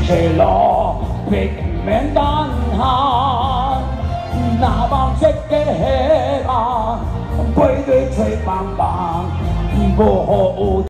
斜路避免等下，那望一个下巴，背对吹棒棒，无好有。